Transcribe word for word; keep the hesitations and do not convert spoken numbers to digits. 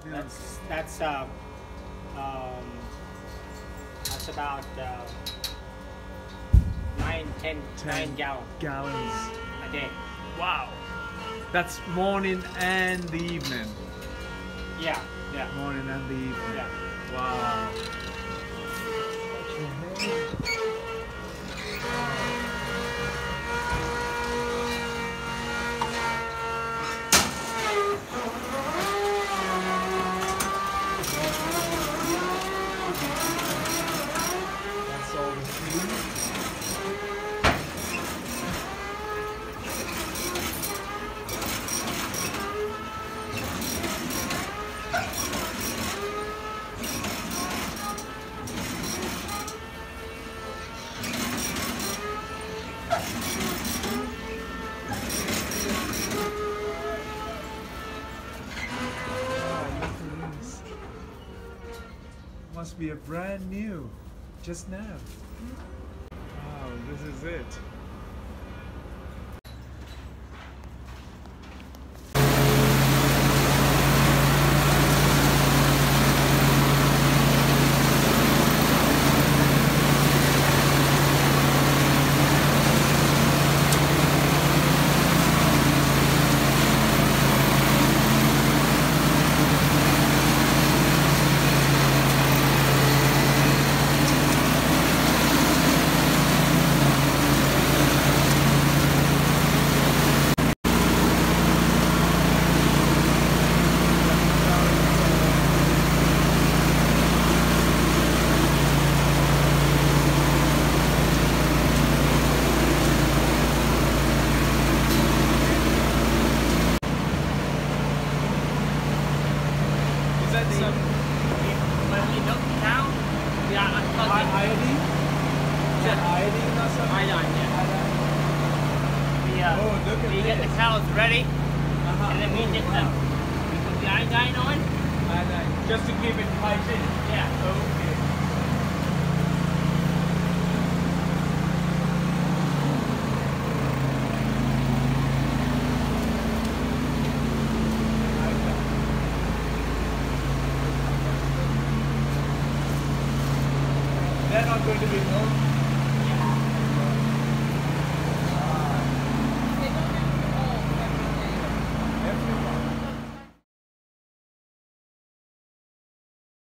That's that's uh, um, that's about uh, nine, ten, ten nine gallons gallons. a day. Wow. That's morning and the evening. Yeah, yeah, Morning and the evening. yeah. Wow. That's all the food. Must be a brand new, just now. Wow, this is it. When we milk the cow, we are unplugging. Iodine? Is that iodine or something? Iodine, yeah. We, uh, Oh, look at we get the this. cows ready, Uh-huh. and then we get them. We put the iodine on. Iodine, just to keep it hygienic. Yeah. Okay. They're not going to be known